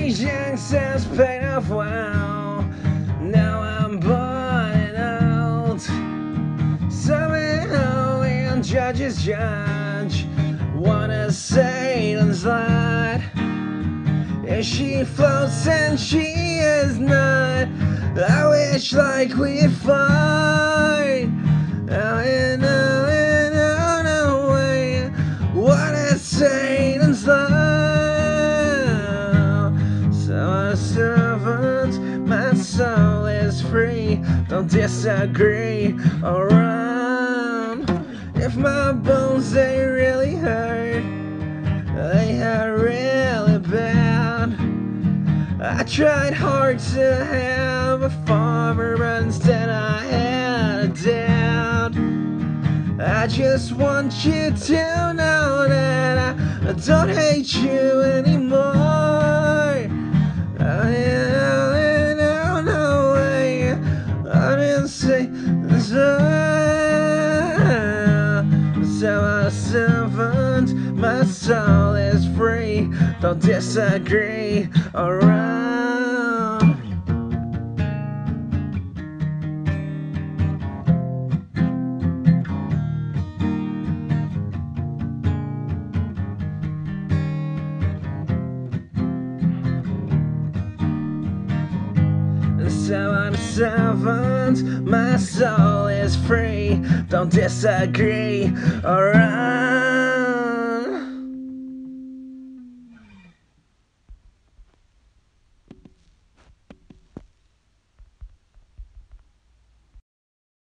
patience has paid off well. Now I'm burning out. Somehow and judges judge what a Satan's light. If she floats and she is not, I wish like we fight. No way. What a Satan's love. So a servant, my soul is free. Don't disagree or run. If my bones they really hurt, they hurt really bad. I tried hard to have a farmer, but instead I had a dad. I just want you to know that I don't hate you anymore. No way. I didn't say so. So a servant, my soul is free. Don't disagree or run. So I'm a servant, my soul is free. Don't disagree or run.